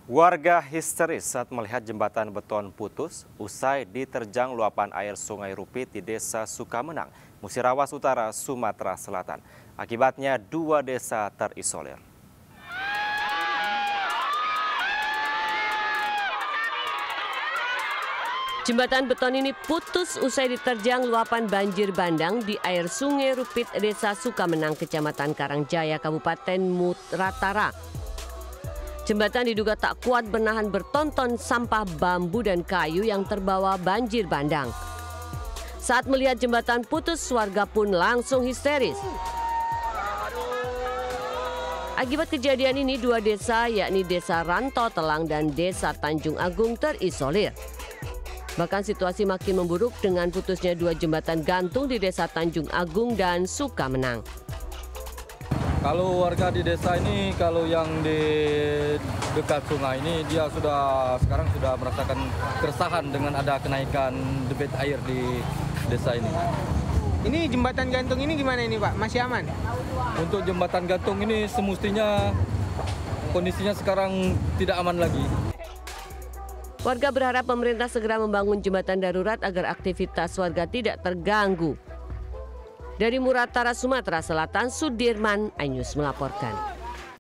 Warga histeris saat melihat jembatan beton putus usai diterjang luapan air Sungai Rupit di Desa Sukamenang, Musirawas Utara, Sumatera Selatan. Akibatnya 2 desa terisolir. Jembatan beton ini putus usai diterjang luapan banjir bandang di air Sungai Rupit, Desa Sukamenang, Kecamatan Karangjaya, Kabupaten Mutratara. Jembatan diduga tak kuat menahan bertonton sampah bambu dan kayu yang terbawa banjir bandang. Saat melihat jembatan putus, warga pun langsung histeris. Akibat kejadian ini 2 desa yakni Desa Ranto Telang dan Desa Tanjung Agung terisolir. Bahkan situasi makin memburuk dengan putusnya 2 jembatan gantung di Desa Tanjung Agung dan Sukamenang. Kalau warga di desa ini, kalau yang di dekat sungai ini, dia sekarang sudah merasakan keresahan dengan ada kenaikan debit air di desa ini. Ini jembatan gantung ini gimana ini Pak? Masih aman? Untuk jembatan gantung ini semestinya kondisinya sekarang tidak aman lagi. Warga berharap pemerintah segera membangun jembatan darurat agar aktivitas warga tidak terganggu. Dari Muratara, Sumatera Selatan, Sudirman, iNews melaporkan.